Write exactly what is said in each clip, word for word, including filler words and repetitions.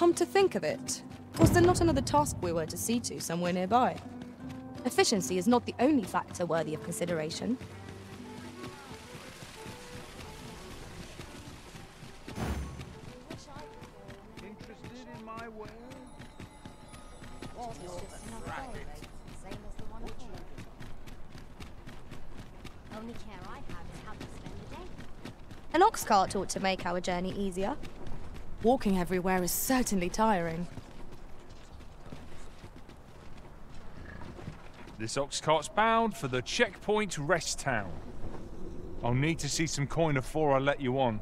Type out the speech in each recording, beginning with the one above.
Come to think of it, was there not another task we were to see to somewhere nearby? Efficiency is not the only factor worthy of consideration. Interested in my way? Only care I have is how to spend the day. An ox cart ought to make our journey easier. Walking everywhere is certainly tiring. This ox cart's bound for the checkpoint rest town. I'll need to see some coin before I let you on.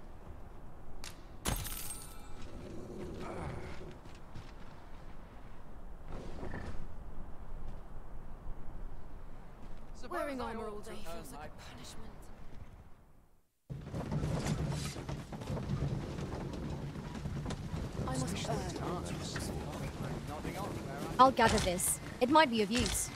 Wearing armor all day feels like a punishment. I must earn. I'll gather this. It might be of use.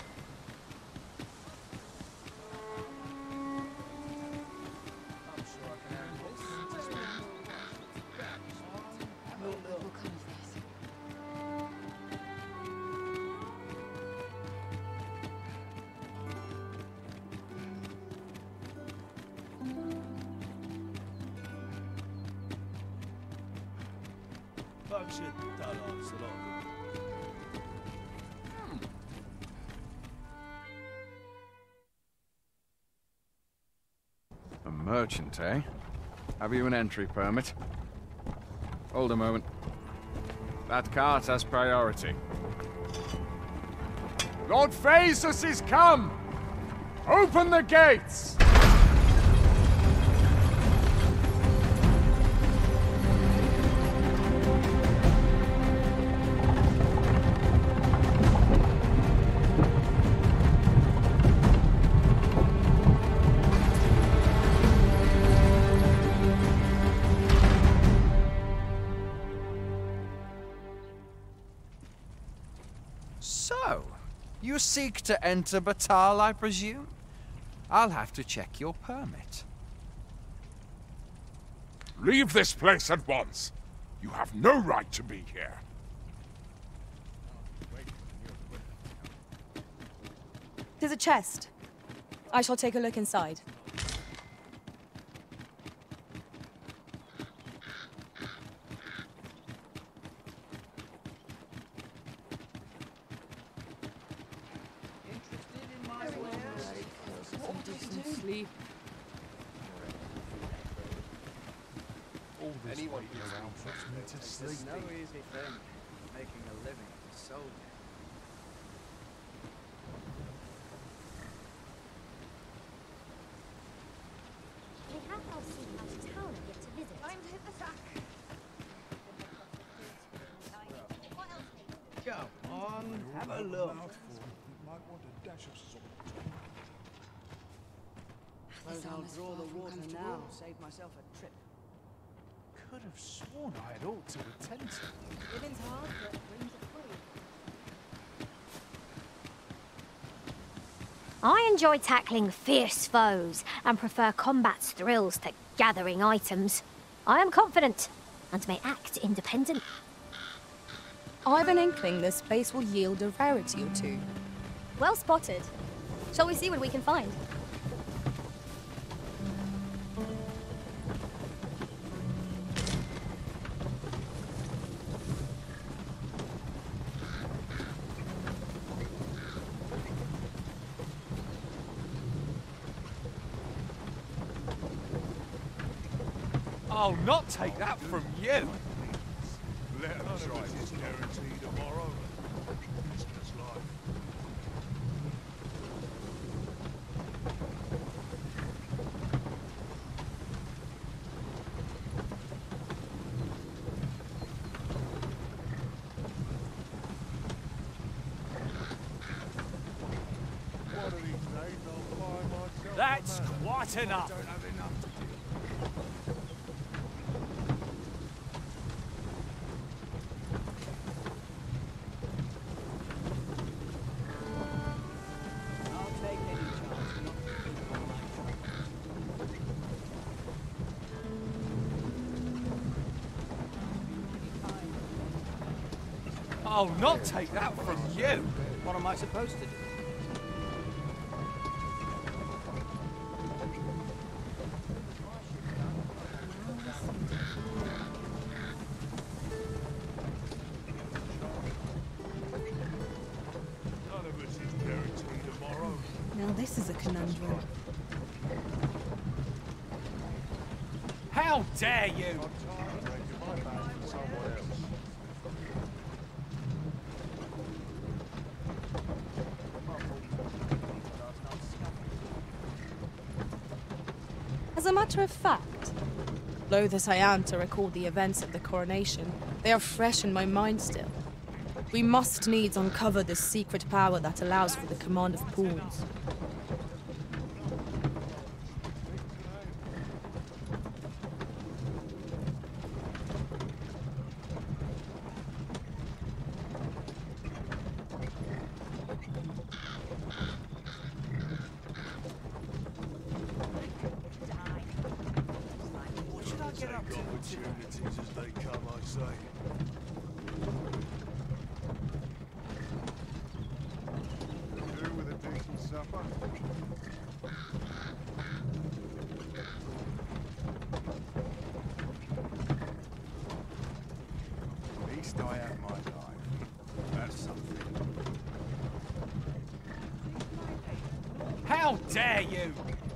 A merchant, eh? Have you an entry permit? Hold a moment. That cart has priority. Lord Phaesus is come! Open the gates! So, you seek to enter Batal, I presume? I'll have to check your permit. Leave this place at once. You have no right to be here. There's a chest. I shall take a look inside. Sleep. All this Anyone waiting around for me to sleep. It's no easy thing, making a living as a soldier. We have now seen how to town and get to visit. Time to hit the sack. Come on, have a look. Might want a dash of salt. This I'll armor's draw far the from water comfortable. now. Save myself a trip. Could have sworn I had ought to attend to it. Living's hard, but dreams are free. I enjoy tackling fierce foes and prefer combat's thrills to gathering items. I am confident and may act independent. I've an inkling this place will yield a rarity or two. Well spotted. Shall we see what we can find? I'll not take that from you. Let him try. Is guaranteed tomorrow. Business life. One of these days I'll find myself. That's quite enough. Don't have enough to do. I'll take any chance not to think on my trouble. Be kind. I'll not take that from you. What am I supposed to do? None of us is guaranteed tomorrow. Now this is a conundrum. How dare you? I'm tired of making my back for someone else. As a matter of fact, loath as I am to recall the events of the coronation, they are fresh in my mind still. We must needs uncover this secret power that allows for the command of pawns. Take opportunities as they come, I say. Do with a decent supper. At least I have my life. That's something. How dare you?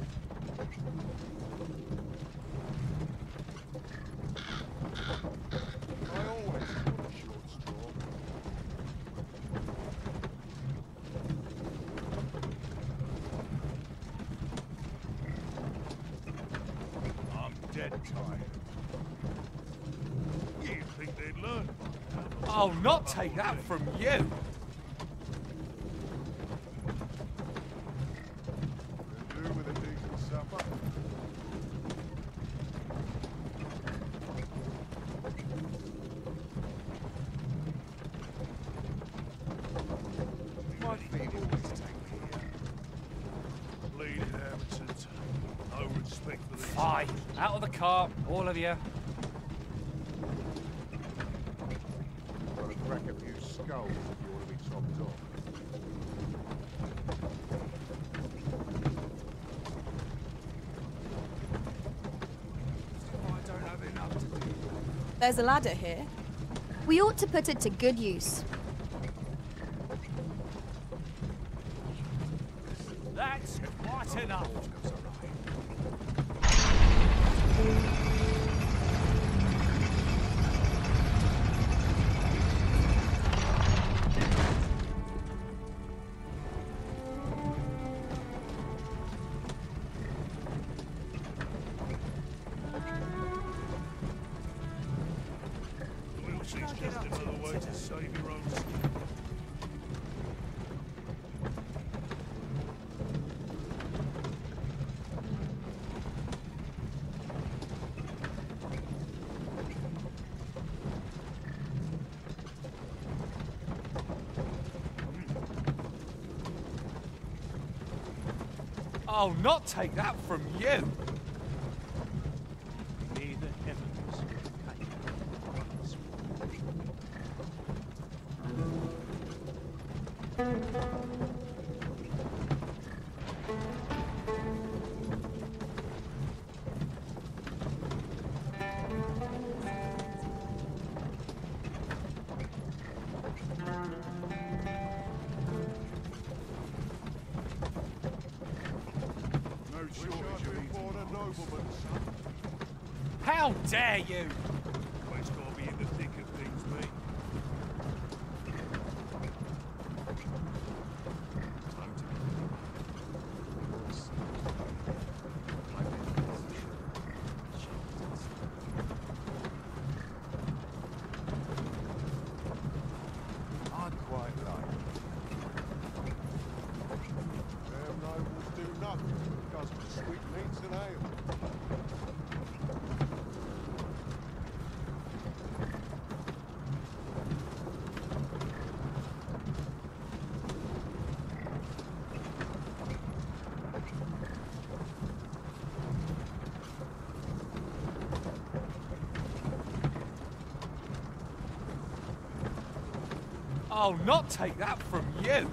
I always got a short straw. I'm dead tired. You'd think they'd learn by now. I'll not take that from you. Do with a decent supper. My feet always take me here. Bleeding amateurs. No respect for these. Aye, out of the car, all of you. Got to crack a few skulls if you want to be topped off. I don't have enough to do. There's a ladder here. We ought to put it to good use. That's quite enough. Loyalty's just another way to save your own skin. I'll not take that from you. May the heavens guide us. No shortage of born a nobleman, son. How dare you? Always gotta be in the thick of things, mate. Time to I'd quite like. Them nobles do nothing because of sweet meats and ale. I'll not take that from you.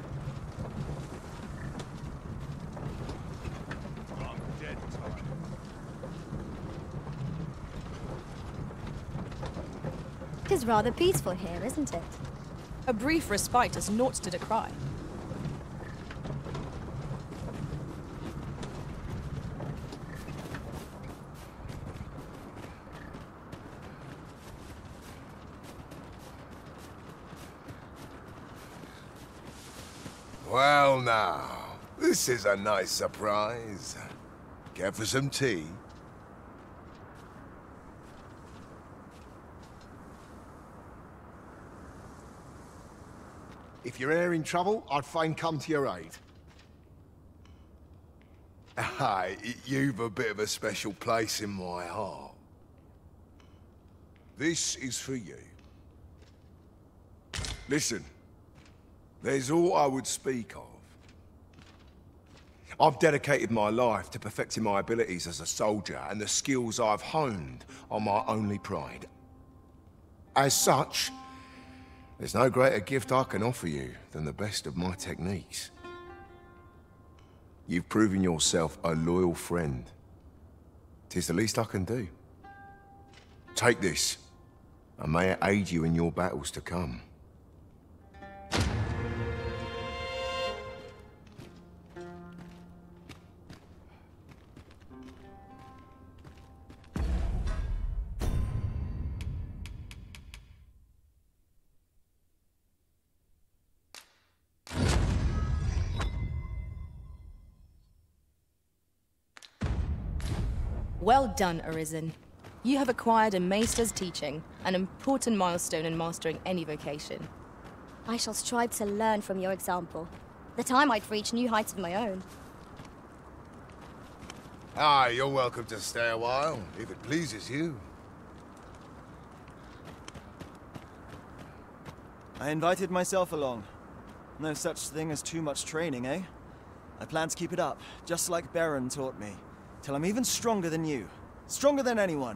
I'm dead tired. It is rather peaceful here, isn't it? A brief respite is naught to decry. Well now, this is a nice surprise. Care for some tea? If you're e'er in trouble, I'd fain come to your aid. Aye, you've a bit of a special place in my heart. This is for you. Listen, there's all I would speak of. I've dedicated my life to perfecting my abilities as a soldier, and the skills I've honed are my only pride. As such, there's no greater gift I can offer you than the best of my techniques. You've proven yourself a loyal friend. 'Tis the least I can do. Take this, and may it aid you in your battles to come. Well done, Arisen. You have acquired a Maester's teaching, an important milestone in mastering any vocation. I shall strive to learn from your example, that I might reach new heights of my own. Ah, you're welcome to stay a while, if it pleases you. I invited myself along. No such thing as too much training, eh? I plan to keep it up, just like Baron taught me. Till I'm even stronger than you. Stronger than anyone.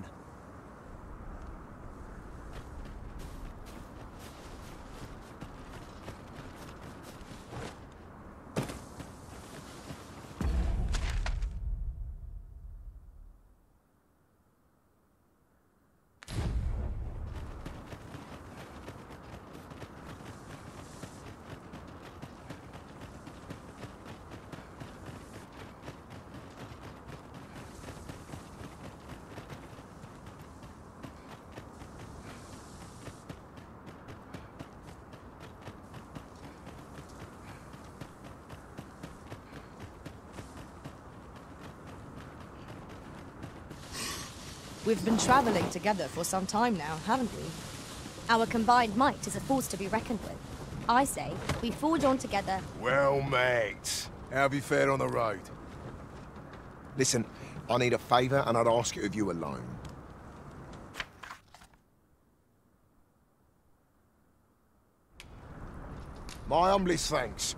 We've been traveling together for some time now, haven't we? Our combined might is a force to be reckoned with. I say, we forge on together. Well, mate, how have you fared on the road? Listen, I need a favour, and I'd ask it of you alone. My humblest thanks.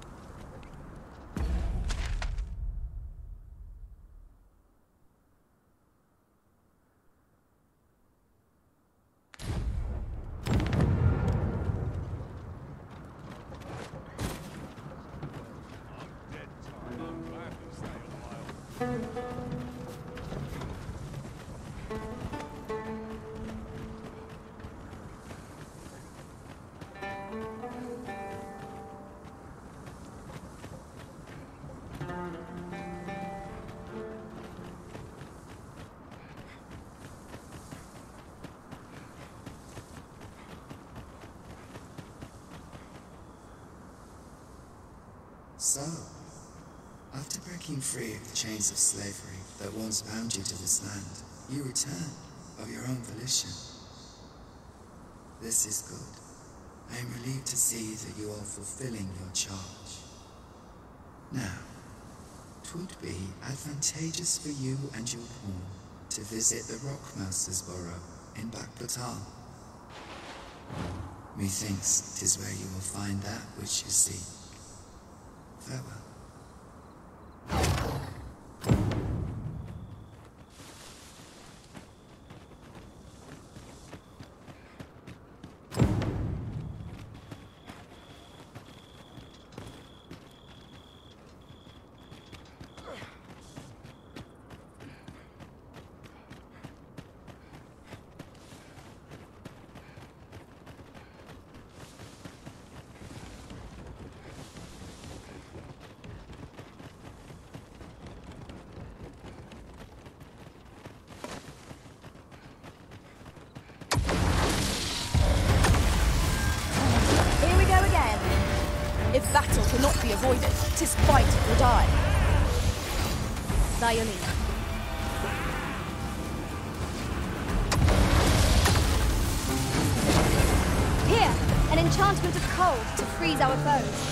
So, after breaking free of the chains of slavery that once bound you to this land, you return of your own volition. This is good. I am relieved to see that you are fulfilling your charge. Now, 'twould be advantageous for you and your pawn to visit the Rockmouser's burrow in Bakbatal. Methinks 'tis where you will find that which you seek. Farewell. avoid it. 'Tis fight or die. Violin. Here, an enchantment of cold to freeze our foes.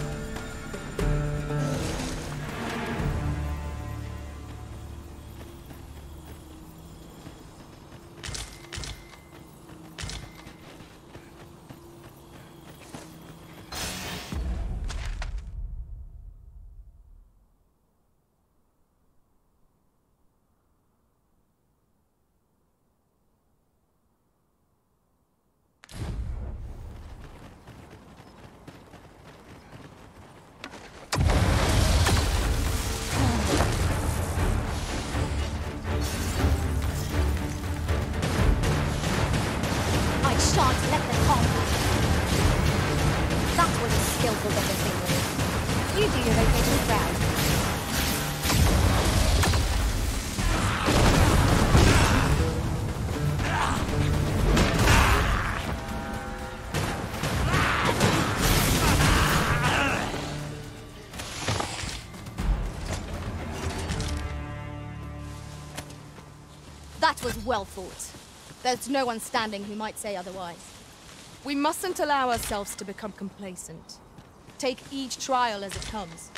That was well thought. There's no one standing who might say otherwise. We mustn't allow ourselves to become complacent. Take each trial as it comes.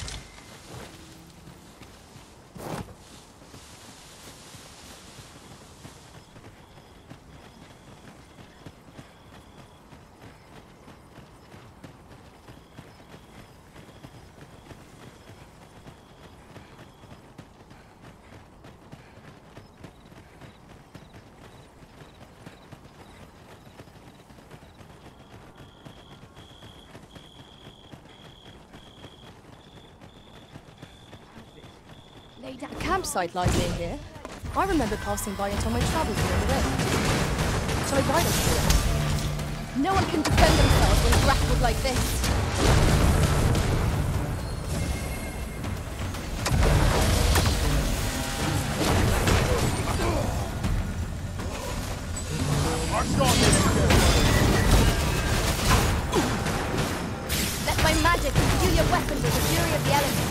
A campsite lies near here. I remember passing by it on my travels during the rain. Shall I guide us to it? No one can defend themselves when grappled like this. Let my magic imbue your weapon with the fury of the elements.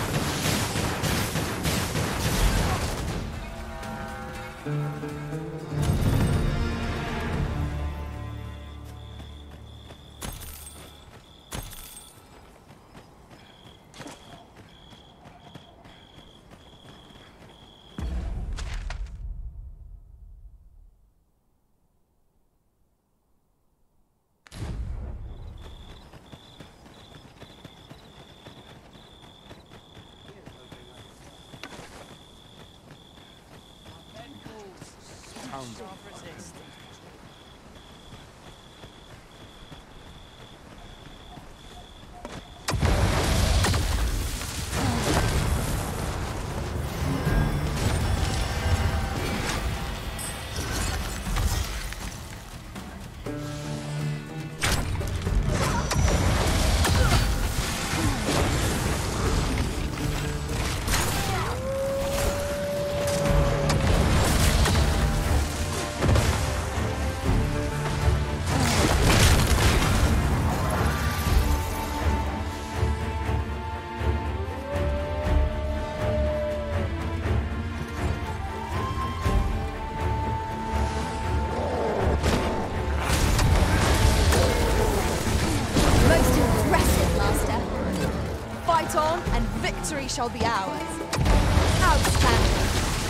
Victory shall be ours. Outstanding.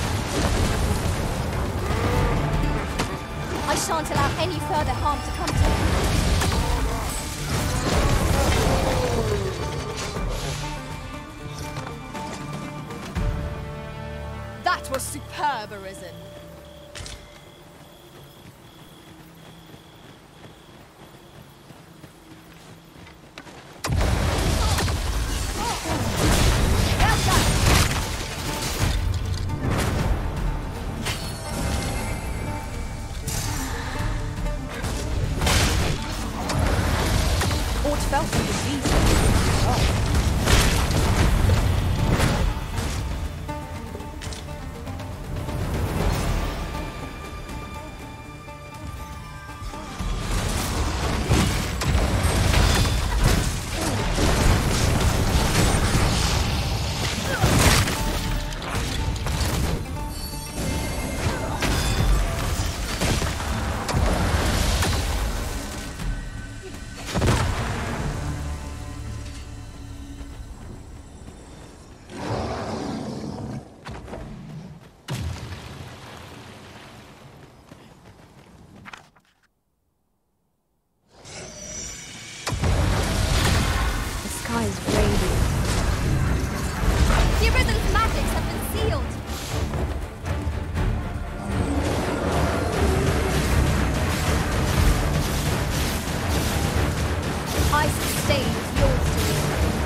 I shan't allow any further harm to come to me. That was superb, Arisen. The Arisen's magics have been sealed. I sustain is yours to me.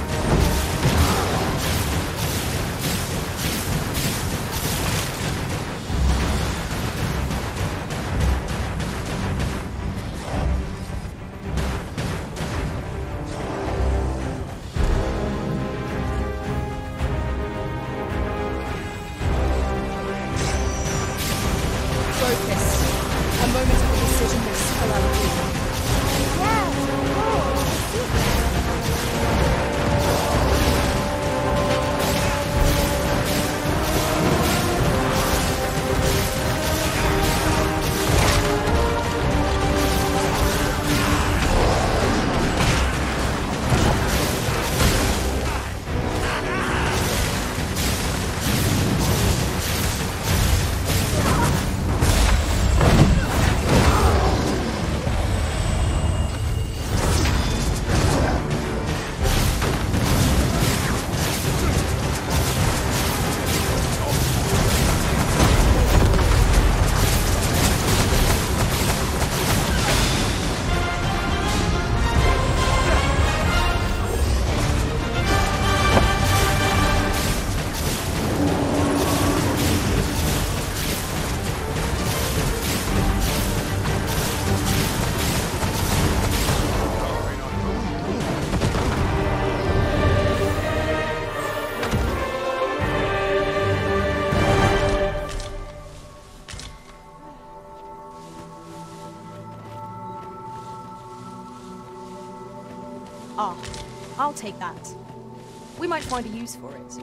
Ah, I'll take that. We might find a use for it.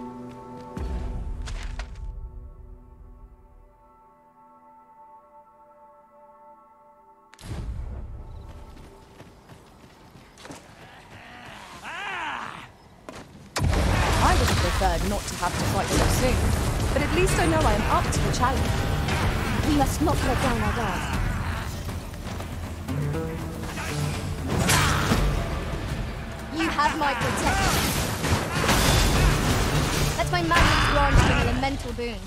I would have preferred not to have to fight so soon, but at least I know I am up to the challenge. We must not let down our guard. You have my protection. Let my magic grant you an elemental boon.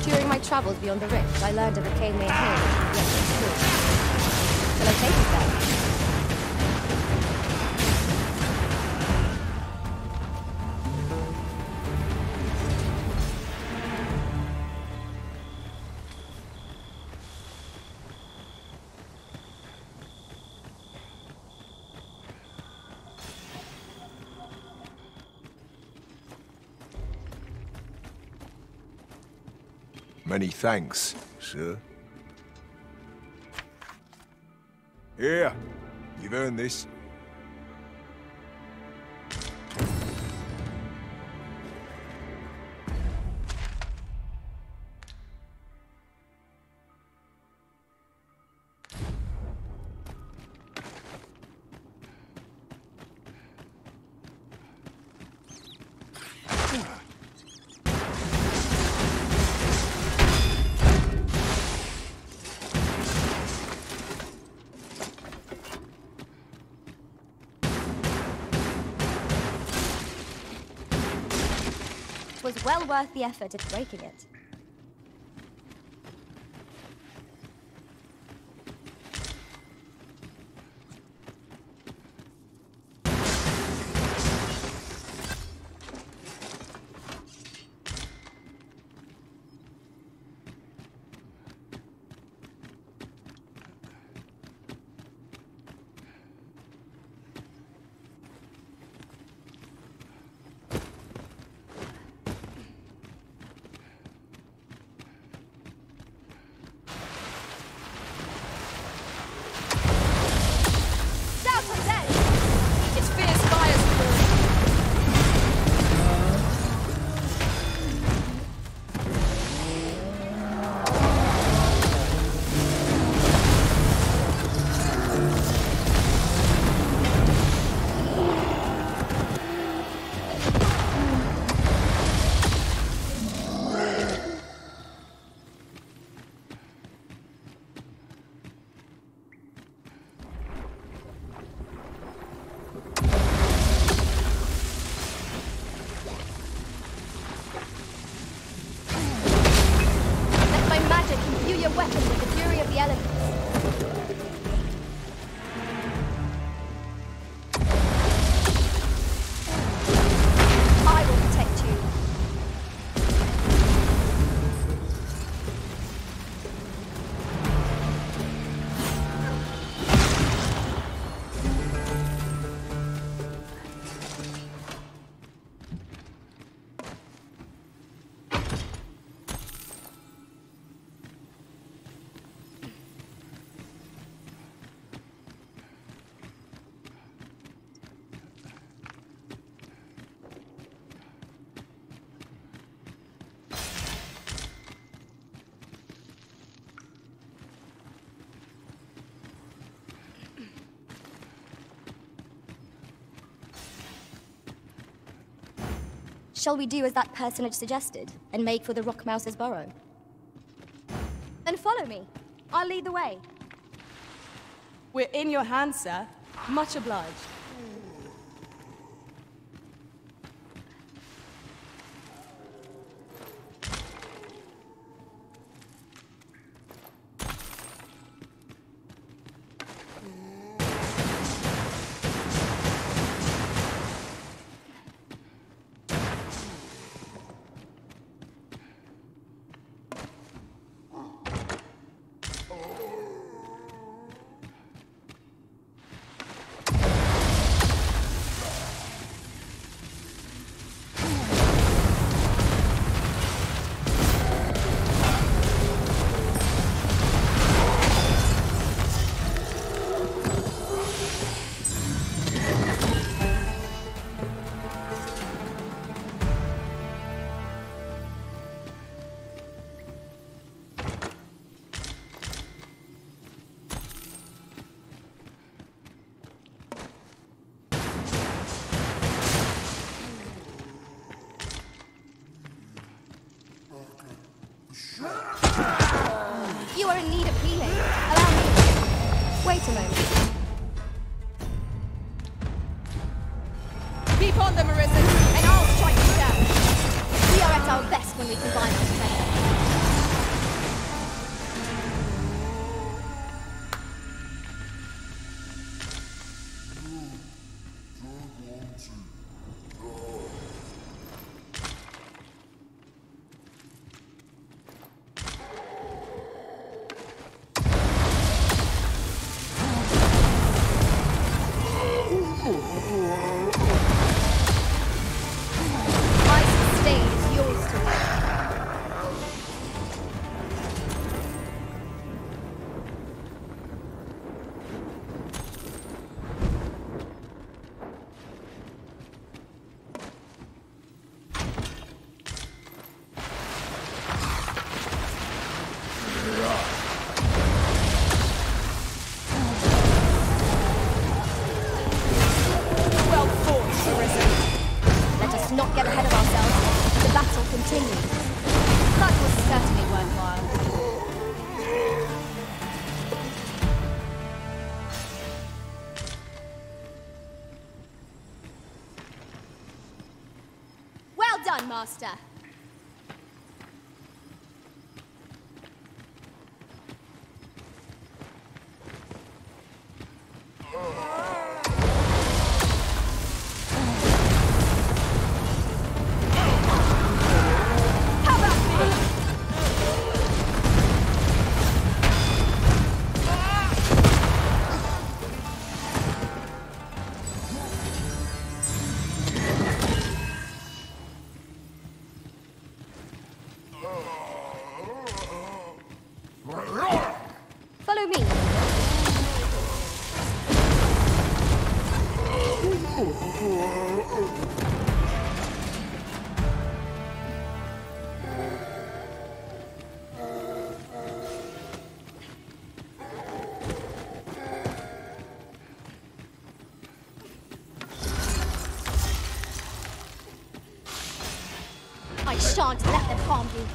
During my travels beyond the rift, I learned of a cave named Hill which is yet to explore. Shall I take you there? Many thanks, sir. Here, you've earned this. Was well worth the effort of breaking it. Shall we do as that personage suggested, and make for the Rock Mouse's burrow? Then follow me. I'll lead the way. We're in your hands, sir. Much obliged. You are in need of healing. Allow me. Wait a moment. Keep on them, Arisen, and I'll strike you down. We are at our best when we combine our strength. continue. That was certainly worthwhile. Well done, Master. Follow me. I shan't let them harm you.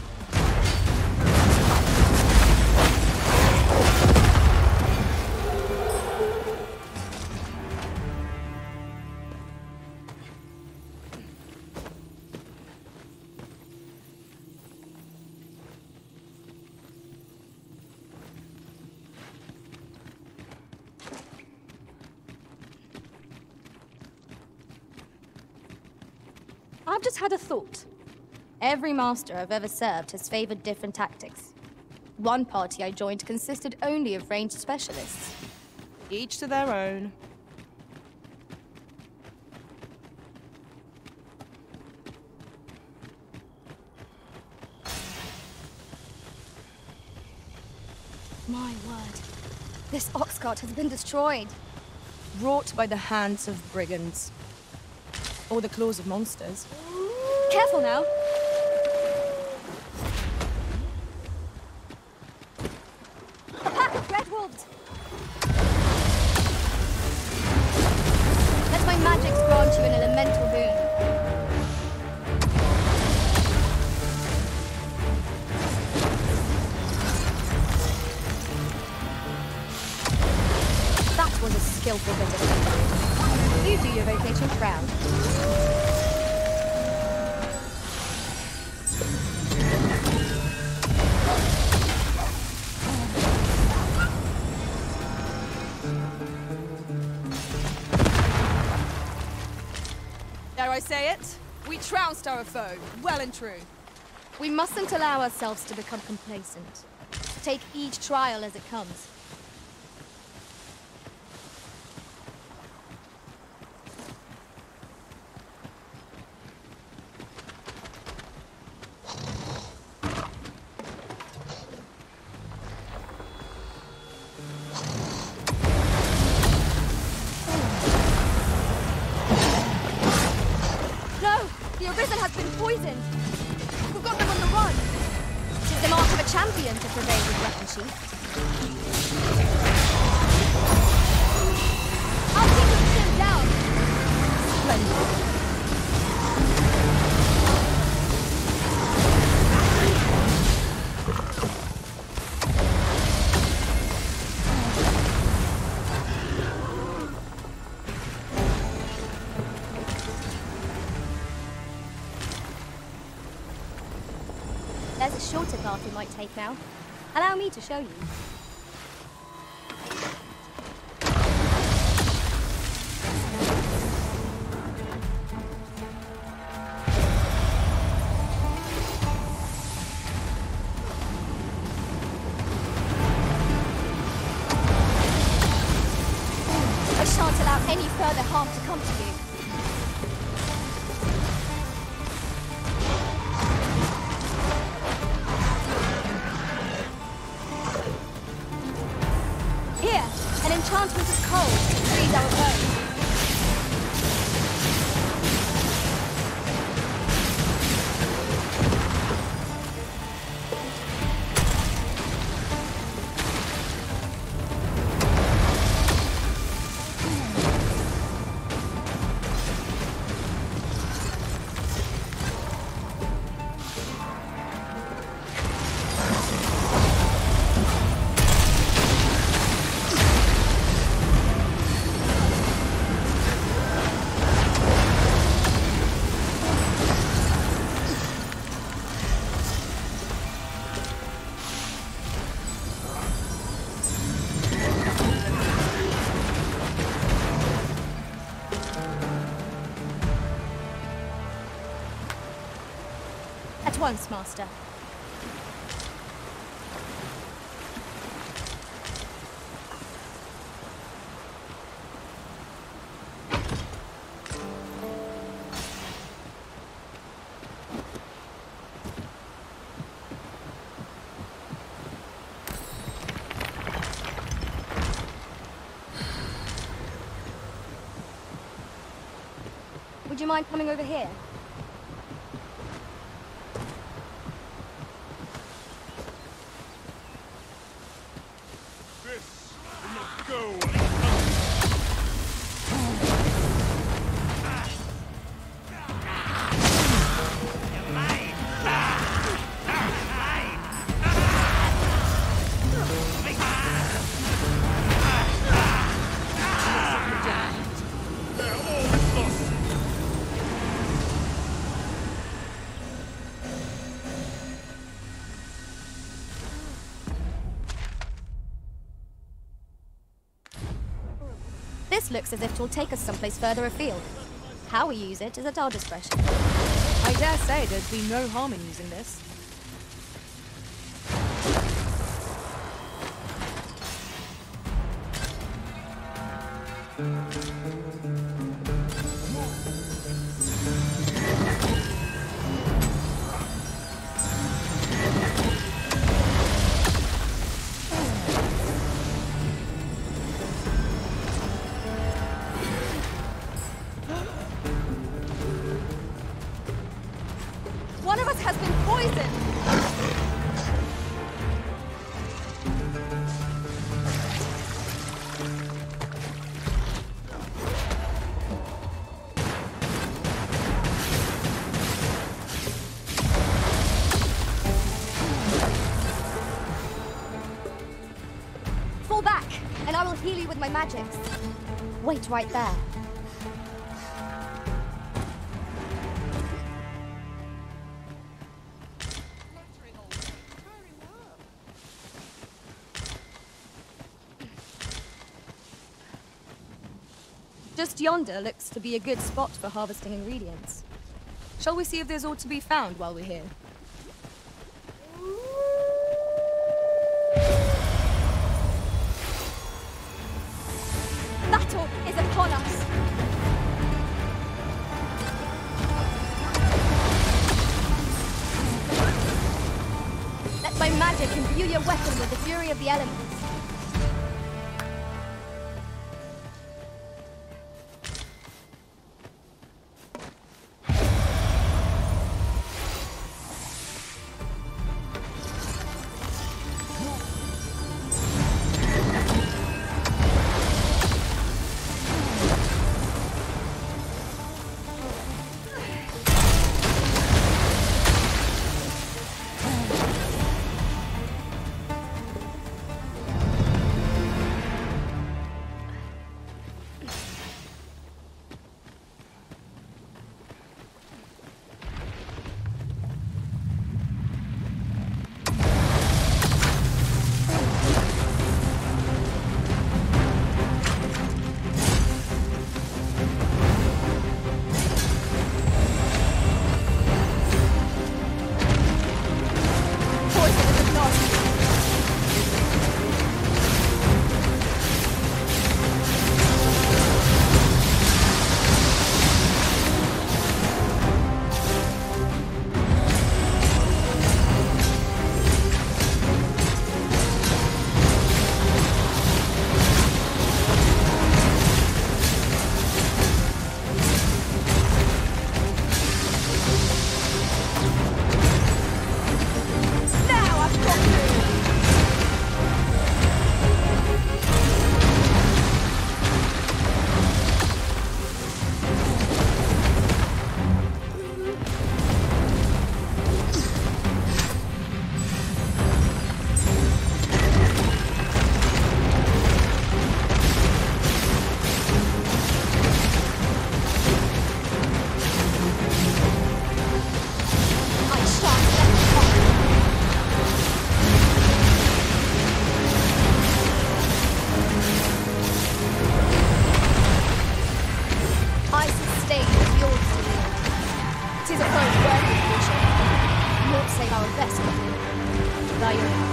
I've just had a thought. Every master I've ever served has favored different tactics. One party I joined consisted only of ranged specialists. Each to their own. My word. This ox cart has been destroyed. Wrought by the hands of brigands. Or the claws of monsters. Careful now. A pack of red wolves. Let my magics grant you an elemental boon. That was a skillful bit of thing. You do your vocation proud. Dare I say it? We trounced our foe, well and true. We mustn't allow ourselves to become complacent. Take each trial as it comes. To prevail with weapon sheath. I'll keep him pinned down. Splendid. There's a shorter path we might take now. Allow me to show you. I shan't allow any further harm to come to you. Enchantment of cold frees our bones. once, Master. Would you mind coming over here? This will not go. This looks as if it will take us someplace further afield. How we use it is at our discretion. I dare say there'd be no harm in using this. One of us has been poisoned! Fall back, and I will heal you with my magics. Wait right there. Just yonder looks to be a good spot for harvesting ingredients. Shall we see if there's aught to be found while we're here? Battle is upon us! Let my magic imbue your weapon with the fury of the elements. our best, there you are.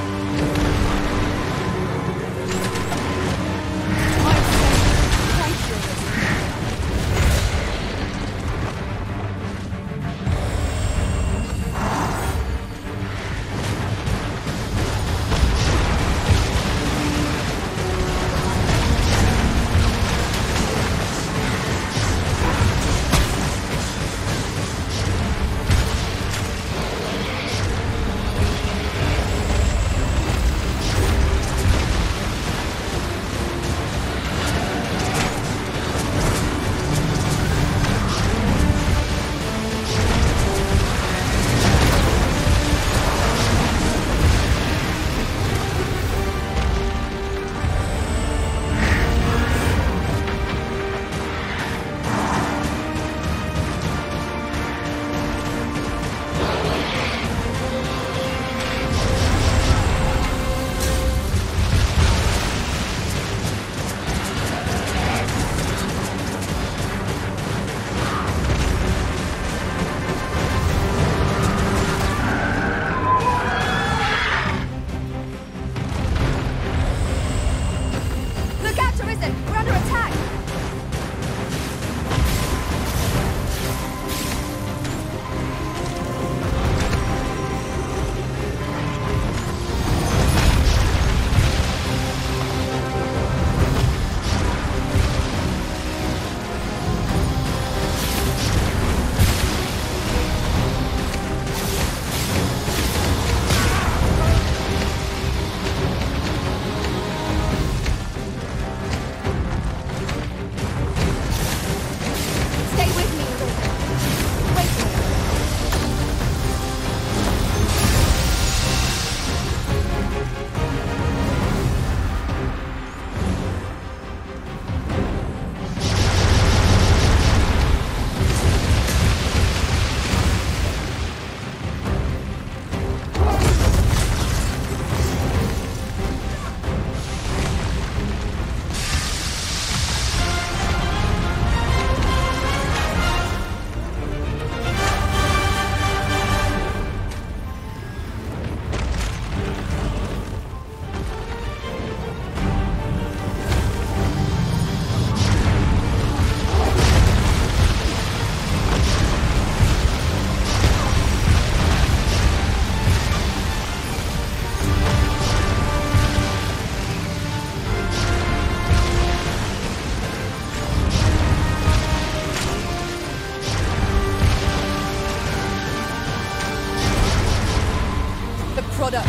product.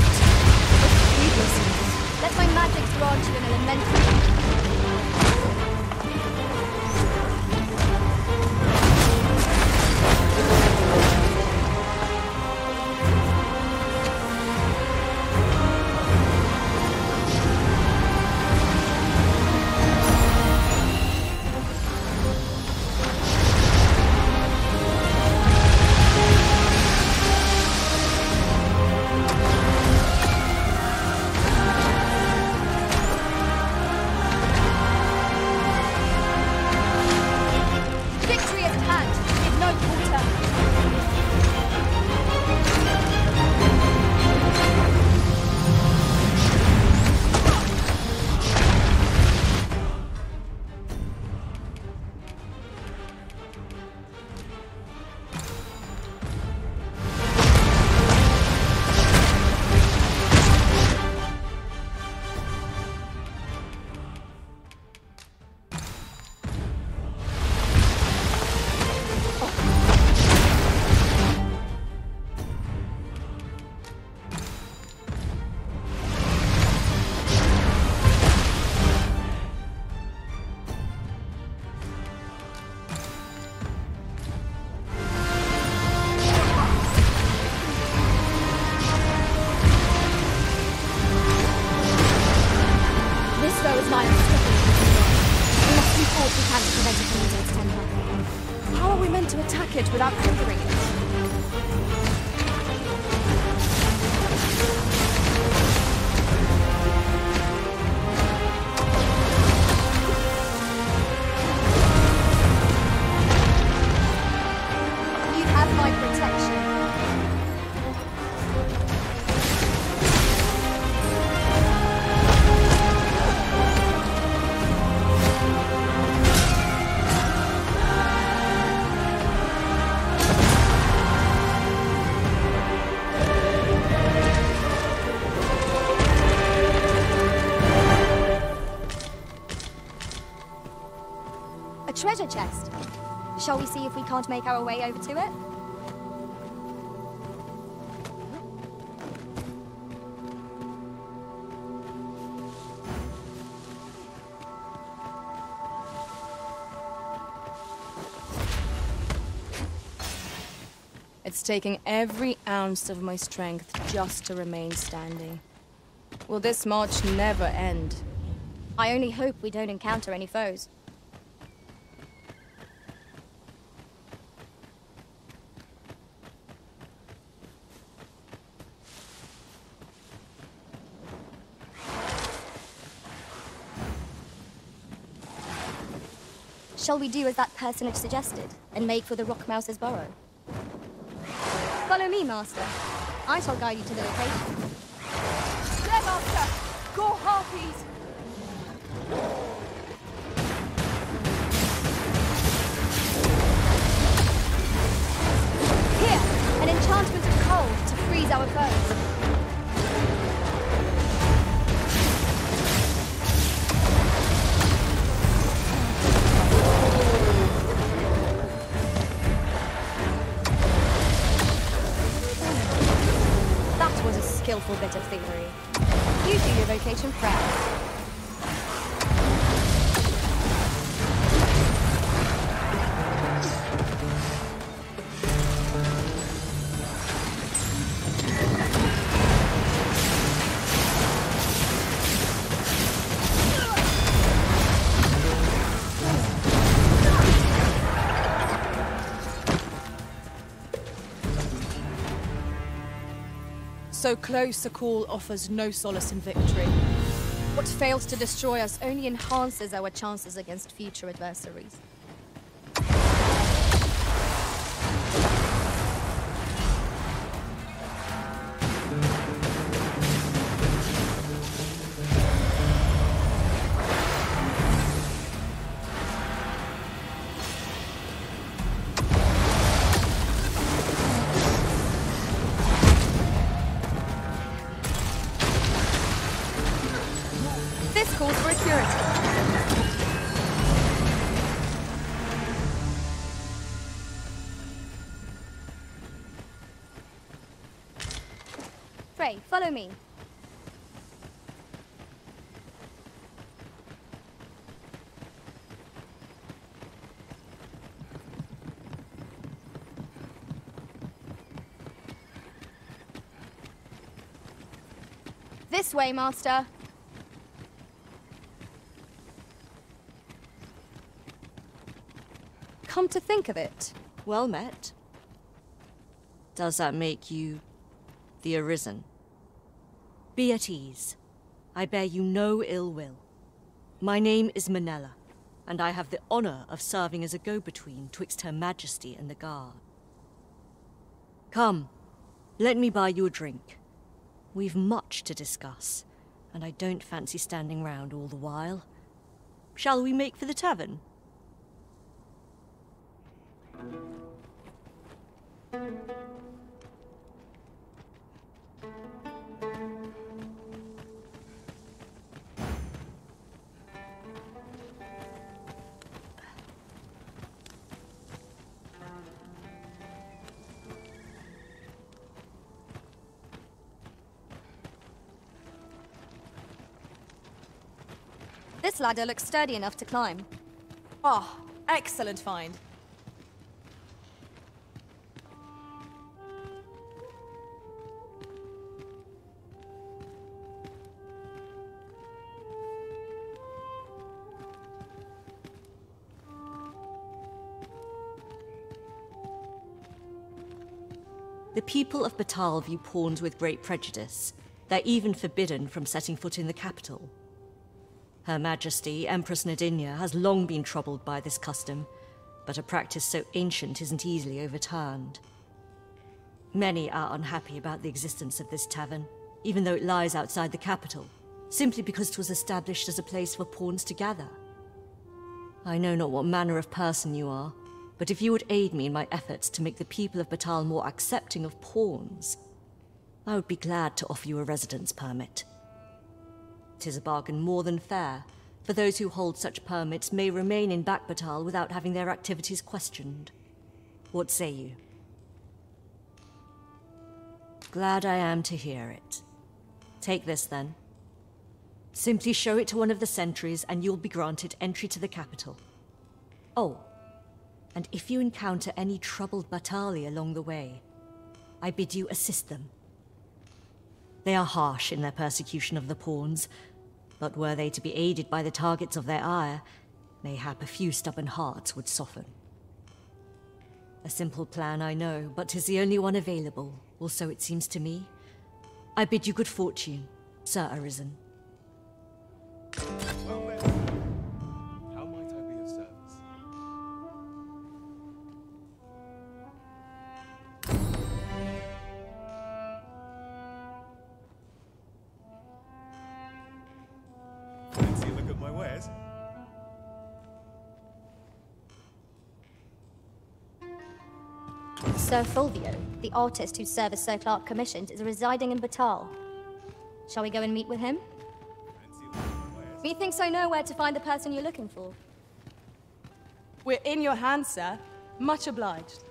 Let my magic grant you an elemental. How are we meant to attack it without conquering it? You have my protection. treasure chest. Shall we see if we can't make our way over to it? It's taking every ounce of my strength just to remain standing. Will this march never end? I only hope we don't encounter any foes. Shall we do as that personage suggested, and make for the Rock Mouse's burrow? Follow me, Master. I shall guide you to the location. There, Master! Go, Harpies! Here, an enchantment of cold to freeze our foes. Skillful bit of thievery. You do your vocation proud. So close a call offers no solace in victory. What fails to destroy us only enhances our chances against future adversaries. This calls for a curator. Frey, follow me. This way, Master. Come to think of it, Well met. Does that make you the Arisen? Be at ease. I bear you no ill will. My name is Manella, and I have the honor of serving as a go-between twixt Her Majesty and the Guard. Come, let me buy you a drink. We've much to discuss, and I don't fancy standing round all the while. Shall we make for the tavern? This ladder looks sturdy enough to climb. Ah, excellent find. The people of Batal view pawns with great prejudice. They're even forbidden from setting foot in the capital. Her Majesty, Empress Nadinia, has long been troubled by this custom, but a practice so ancient isn't easily overturned. Many are unhappy about the existence of this tavern, even though it lies outside the capital, simply because it was established as a place for pawns to gather. I know not what manner of person you are, but if you would aid me in my efforts to make the people of Batal more accepting of pawns, I would be glad to offer you a residence permit. 'Tis a bargain more than fair, for those who hold such permits may remain in Backbatal without having their activities questioned. What say you? Glad I am to hear it. Take this, then. Simply show it to one of the sentries, and you'll be granted entry to the capital. Oh, and if you encounter any troubled Batali along the way, I bid you assist them. They are harsh in their persecution of the pawns, but were they to be aided by the targets of their ire, mayhap a few stubborn hearts would soften. A simple plan, I know, but 'tis the only one available, or so it seems to me. I bid you good fortune, Sir Arisen. Well then, how might I be of service? Fancy a look at my wares? Sir Fulvio, the artist whose service Sir Clark commissioned, is residing in Batal. Shall we go and meet with him? Methinks I know where to find the person you're looking for. We're in your hands, sir. Much obliged.